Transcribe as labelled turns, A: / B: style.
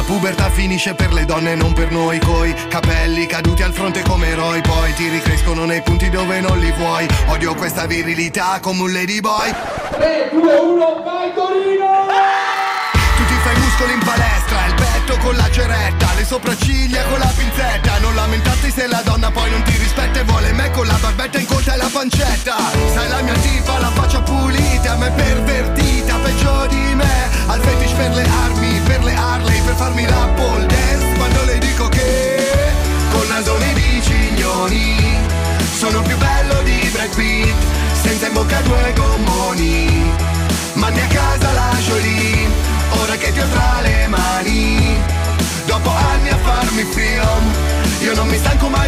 A: pubertà finisce per le donne, non per noi, coi capelli caduti al fronte come eroi. Poi ti ricrescono nei punti dove non li vuoi. Odio questa virilità come un ladyboy.
B: 3, 2, 1, vai Torino!
A: Tu ti fai muscoli in palestra, il petto con la ceretta, le sopracciglia con la pinzetta. Non lamentarti se la donna poi non ti rispetta e vuole me con la barbetta in colta e la pancetta. Sai la mia tipa, la faccia pulita, ma è pervertita, peggio di me. Al fetish per le armi, per le Harley, per farmi la pole dance. Quando le dico che con nasoni di ciglioni sono più bello di Brad Pitt, senza in bocca due gommoni. Mandi a casa la Jolie, ora che ti ho tra le mani. Dopo anni a farmi film, io non mi stanco mai